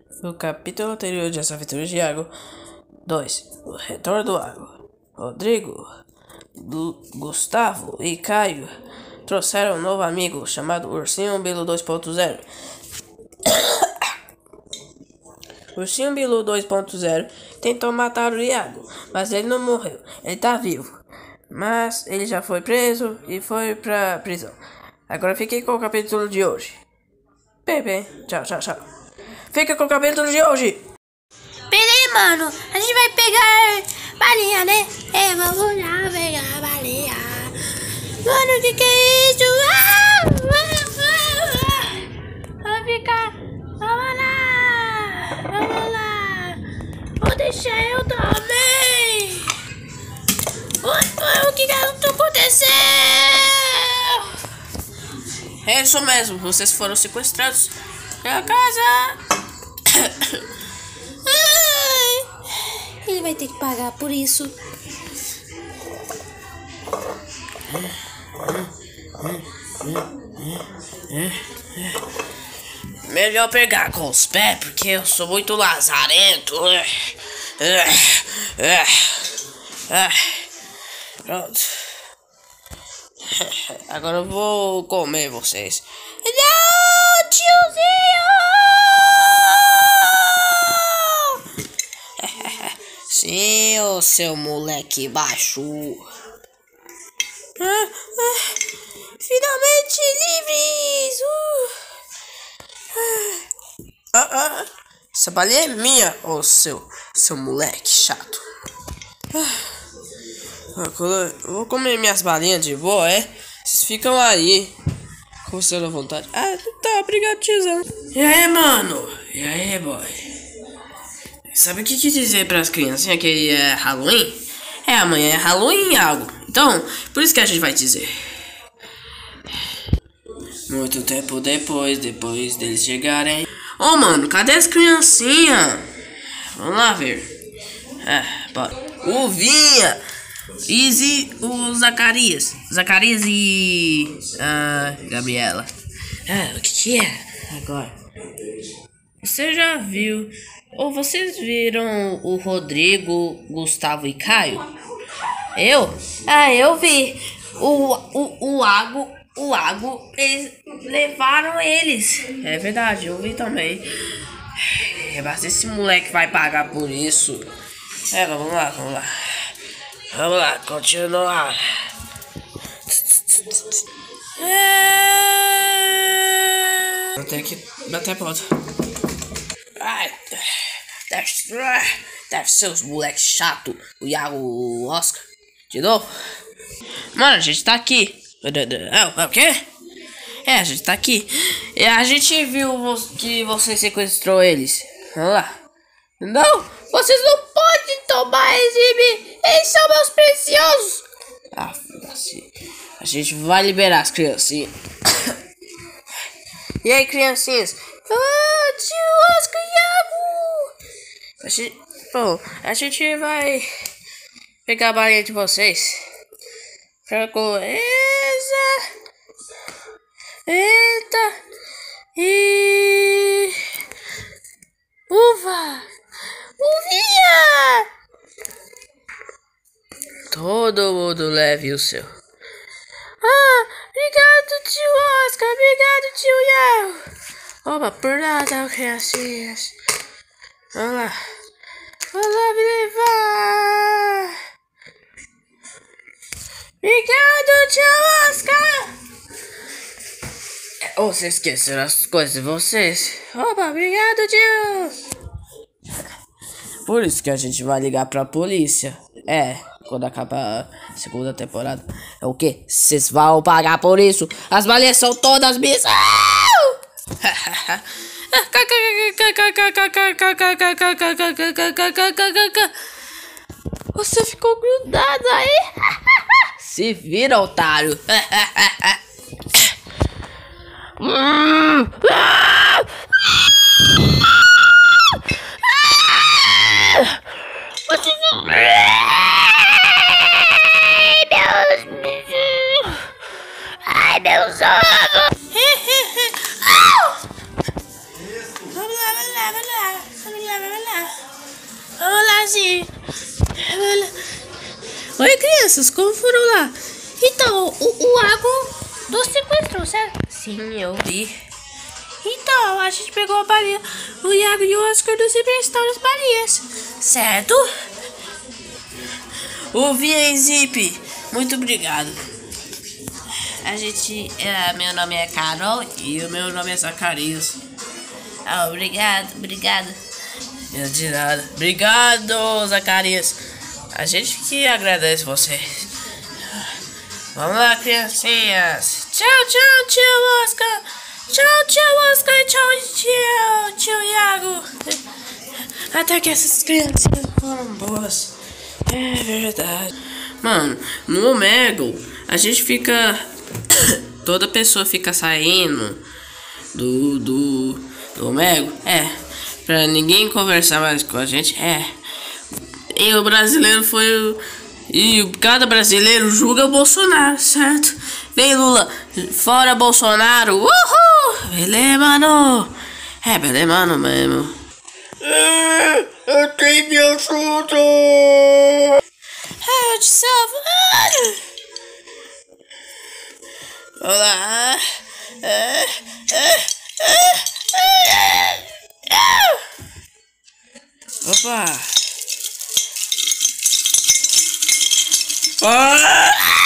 No capítulo anterior de As Aventuras de Iago 2, o retorno do Iago, Rodrigo, Gustavo e Caio trouxeram um novo amigo chamado Ursinho Bilu 2.0. Ursinho Bilu 2.0 tentou matar o Iago, mas ele não morreu, ele tá vivo. Mas ele já foi preso e foi pra prisão. Agora fiquem com o capítulo de hoje. Bem, tchau. Fica com o capítulo de hoje. Beleza, mano. A gente vai pegar balinha, né? Vamos lá pegar balinha. Mano, que é isso? Vamos ficar. Vamos lá. Vou deixar eu também. O que tá acontecendo? É isso mesmo, vocês foram sequestrados pela casa. Ele vai ter que pagar por isso. Melhor pegar com os pés, porque eu sou muito lazarento. Pronto. Agora eu vou comer vocês. Não, tiozinho! Sim, ô seu moleque baixo. Finalmente livres! Essa balinha é minha, ô seu moleque chato. Agora eu vou comer minhas balinhas de boa, é? Vocês ficam aí, com sua vontade. Tá, obrigado, tiozão. E aí, mano? E aí, boy? Sabe o que dizer pras criancinhas que é Halloween? Amanhã é Halloween algo. Então, por isso que a gente vai dizer. Muito tempo depois deles chegarem. Ô, mano, cadê as criancinhas? Vamos lá ver. Bora. O Vinha, Izzy, o Zacarias e Gabriela. O que é? Agora. Você já viu, ou vocês viram o Rodrigo, Gustavo e Caio? Eu? Eu vi. O Iago, eles levaram eles. É verdade, eu vi também. Mas esse moleque vai pagar por isso. Vamos lá, continuar. Eu tenho que bater a porta. Deve ser os moleques chato, o Iago, o Oscar. De novo? Mano, a gente tá aqui. O quê? A gente tá aqui. E a gente viu que você sequestrou eles. Vamos lá. Não, vocês não podem tomar eles. Eles são meus preciosos. Foda-se. A gente vai liberar as criancinhas. E aí, criancinhas? Tio Oscar e Iago. A gente vai pegar a balinha de vocês. Francoesa. Eita. E uva. Uvinha. Todo mundo leve o seu. Obrigado, tio Oscar. Obrigado, tio Iago. Opa, por nada, criancinhas. Vamos lá. Vamos lá me levar. Obrigado, tio Oscar. Vocês esqueceram as coisas de vocês. Opa, obrigado, tio. Por isso que a gente vai ligar pra polícia. Quando acabar a segunda temporada. É o quê? Vocês vão pagar por isso. As balinhas são todas minhas. Você ficou grudado aí. Se vira, otário. Ai, meus ovos. Vamos lá. Vamos lá, sim. Oi, crianças, como foram lá? Então, o Iago nos sequestrou, certo? Sim, eu vi. Então, a gente pegou a balinha. O Iago e o Oscar nos emprestaram as balinhas. Certo? Ouvi, hein, Zip? Muito obrigado. A gente... meu nome é Carol e o meu nome é Zacarias. Ah, obrigado. De nada. Obrigado, Zacarias. A gente que agradece você. Vamos lá, criancinhas. Tchau, tio Oscar. Tchau, Oscar. Tchau, Iago. Até que essas criancinhas foram boas. É verdade. Mano, no Omegle, a gente fica... Toda pessoa fica saindo do Omegle. Pra ninguém conversar mais com a gente. E o brasileiro foi... E cada brasileiro julga o Bolsonaro, certo? Vem, Lula, fora Bolsonaro. Uhul! Beleza, mano. Beleza, mano mesmo. Eu tenho me ajuda. Eu te salvo. Olá. Opa.